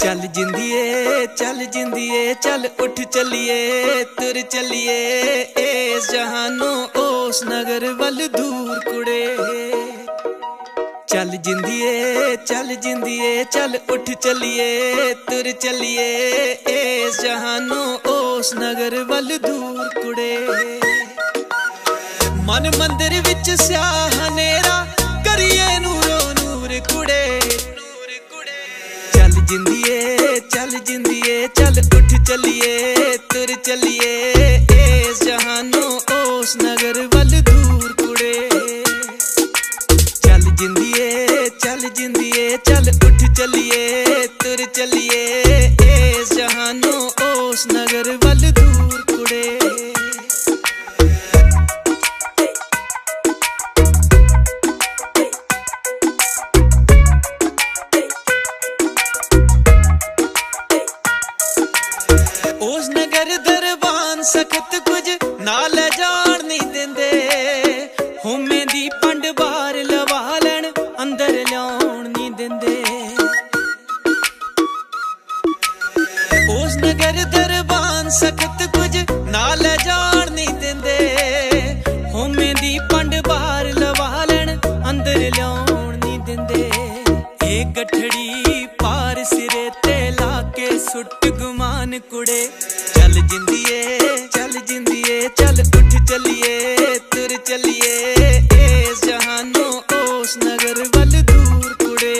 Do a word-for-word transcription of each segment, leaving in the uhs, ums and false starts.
चल जिंदिए चल जिंदिए चल उठ चलिए तुर चलिए इस जहानों ओस नगर वल दूर कुड़े। चल जिंदिए चल जिंदिए चल उठ चलिए तुर चलिए इस जहानों ओस नगर वल दूर कुड़े। मन मंदिर विच स्याह हनेरा करिए नूरो नूर कुड़े। चल जिंदिए चल जिंदिए चल उठ चलिए तुर चलिए इस जहानों ओस नगर वल दूर कुड़े। चल जिंदिए चल जिंदिए चल उठ चलिए तुर चलिए इस जहानों ओस नगर वल दूर कुड़े। उस नगर दरबान सख्त कुछ नाल जान नहीं देंदे, होमे दी पंड बाहर लवा लैन अंदर ल्याउण नहीं देंदे। उस नगर दरबान सख्त कुछ नाल जान नहीं देंदे, होमे दी पंड बाहर लवा लैन अंदर ल्याउण नहीं देंदे। एक गठड़ी पार सिरे ते लाके सुट गुमान कुड़े। चल जिंदिए चल जिंदिए चल उठ चलिए तुर चलिए इस जहानों ओस नगर वल दूर कुड़े।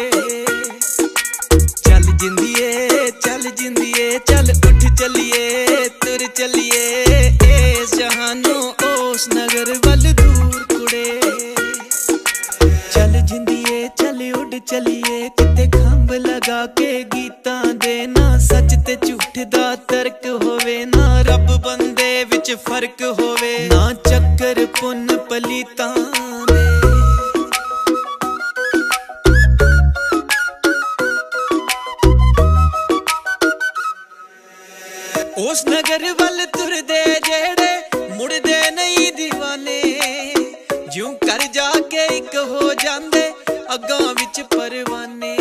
चल जिंदिए चल जिंदिए चल उठ चलिए तुर चलिए इस जहानों ओस नगर वल दूर कुड़े। चल जिंदिए चल उड़ चलिए किते खंभ लगा के गीतां दे, ना सच ते झूठ दा तर्क होवे, ना रब बंदे विच फर्क होवे, ना चक्कर पुन पलीतां दे। उस नगर वल तुरदे जेड़े मुड़दे नहीं दीवाने, ज्यों कर जाके एक हो जांदे अगां विच परवाने।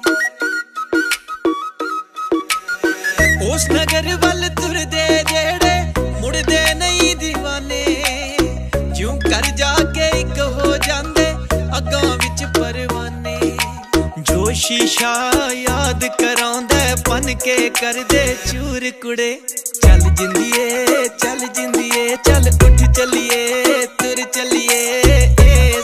उस नगर वल तुरदे जेड़े मुड़दे नहीं दीवाने, ज्यों कर जाके एक हो जांदे अगां विच परवाने। जो शीशा याद करांदा पन के कर दे चूर कुड़े। चल जिंदिए चल जिंदिए चल उठ चलिए तुर चलिए